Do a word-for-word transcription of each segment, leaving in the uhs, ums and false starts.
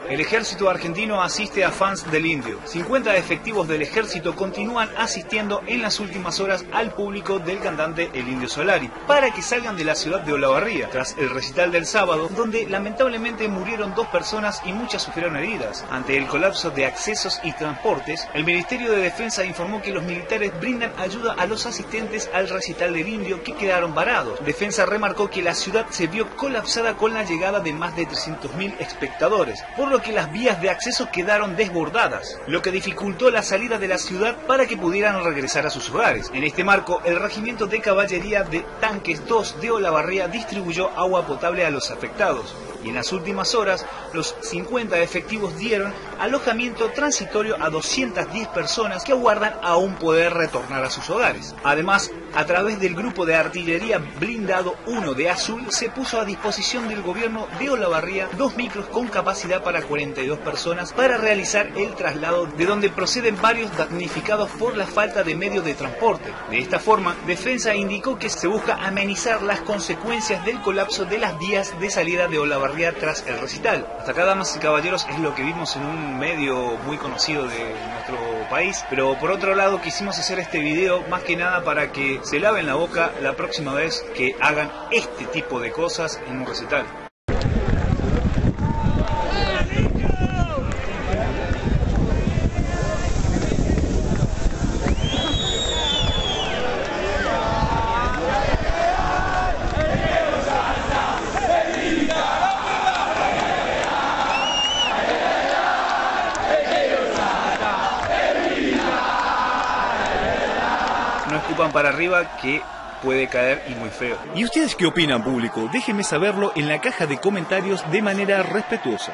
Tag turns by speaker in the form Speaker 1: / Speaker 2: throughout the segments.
Speaker 1: El ejército argentino asiste a fans del Indio. cincuenta efectivos del ejército continúan asistiendo en las últimas horas al público del cantante El Indio Solari para que salgan de la ciudad de Olavarría tras el recital del sábado, donde lamentablemente murieron dos personas y muchas sufrieron heridas. Ante el colapso de accesos y transportes, el Ministerio de Defensa informó que los militares brindan ayuda a los asistentes al recital del Indio que quedaron varados. Defensa remarcó que la ciudad se vio colapsada con la llegada de más de trescientos mil espectadores, por lo que las vías de acceso quedaron desbordadas, lo que dificultó la salida de la ciudad para que pudieran regresar a sus hogares. En este marco, el Regimiento de Caballería de Tanques dos de Olavarría distribuyó agua potable a los afectados. Y en las últimas horas, los cincuenta efectivos dieron alojamiento transitorio a doscientas diez personas que aguardan aún poder retornar a sus hogares. Además, a través del grupo de artillería blindado uno de Azul, se puso a disposición del gobierno de Olavarría dos micros con capacidad para cuarenta y dos personas para realizar el traslado, de donde proceden varios damnificados por la falta de medios de transporte. De esta forma, Defensa indicó que se busca amenizar las consecuencias del colapso de las vías de salida de Olavarría tras el recital. Hasta acá, damas y caballeros, es lo que vimos en un medio muy conocido de nuestro país, pero por otro lado quisimos hacer este video más que nada para que se laven la boca la próxima vez que hagan este tipo de cosas en un recital. No escupan para arriba, que puede caer y muy feo.
Speaker 2: ¿Y ustedes qué opinan, público? Déjenme saberlo en la caja de comentarios de manera respetuosa.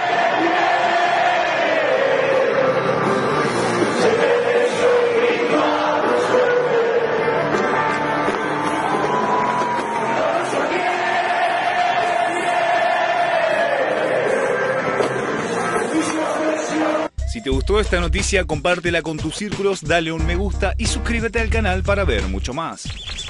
Speaker 2: Si te gustó esta noticia, compártela con tus círculos, dale un me gusta y suscríbete al canal para ver mucho más.